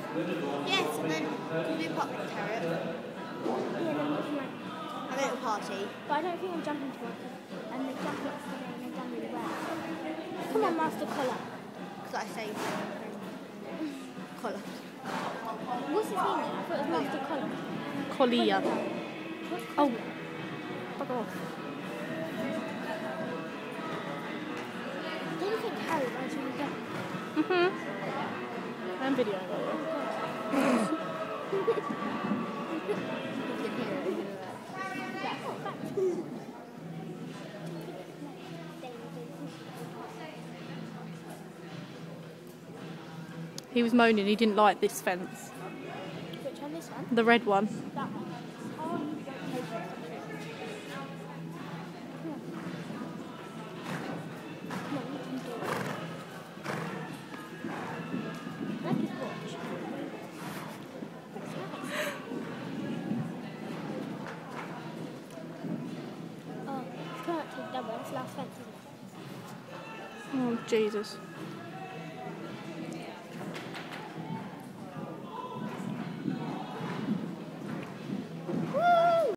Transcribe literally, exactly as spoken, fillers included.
Yes, and then can we pop the carrot? Yeah, then we can like. A little party. But I don't think I'm jumping to one. And the jacket's going to done really well. Come on, Master Collar. Because I saved him. Collar. What's his name? I thought it was Master Collar. Collier. What's Oh, Collier? fuck off. Don't you think Harry runs really good? Mm-hmm. I'm videoing it. He was moaning he didn't like this fence. Which one? This one? The red one. That one. Oh, you don't take it. Come on, you can do it. Like his watch. That's nice. Oh, it's going to take double. It's last fence, isn't it? Oh, Jesus.